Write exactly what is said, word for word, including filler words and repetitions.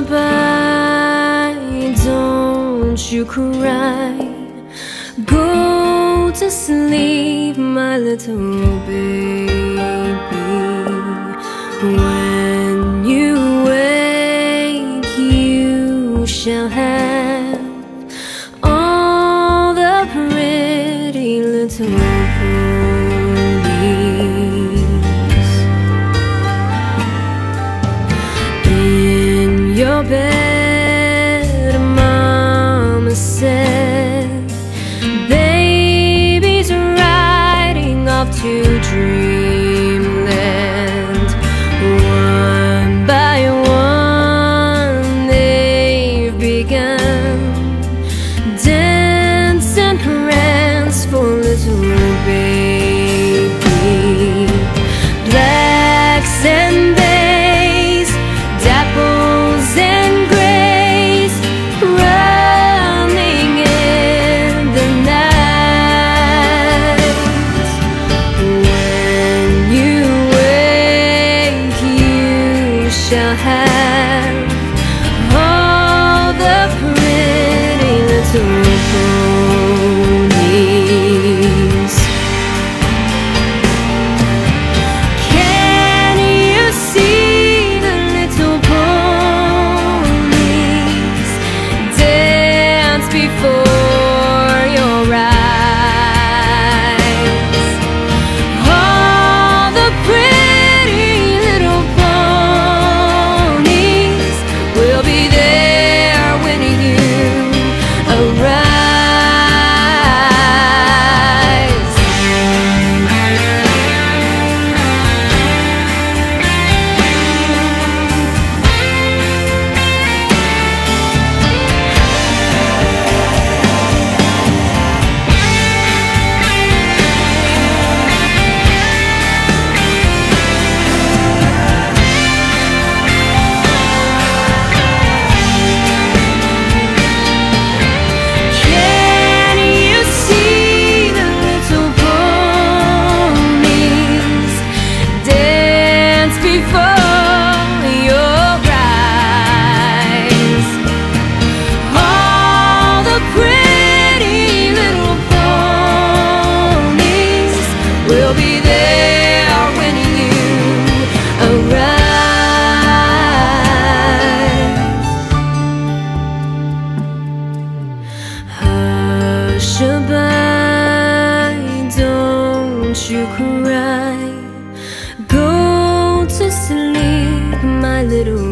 Hush-a-bye, don't you cry. Go to sleep, my little baby. When you wake, you shall have all the pretty little ponies in your bed. Mama said, baby's riding off to dreamland. One by one they've begun dancing rants for little baby. Blacks and bays, dapples and grays, running in the night. When you wake, you shall have all the pretty little ponies. Can you see the little ponies dance before your eyes? All the pretty little ponies will be there when you arise. Can you see the little ponies dance before your eyes? All the pretty little ponies will be there when you arise. Hush-a-bye, don't you cry. Go to sleep, my little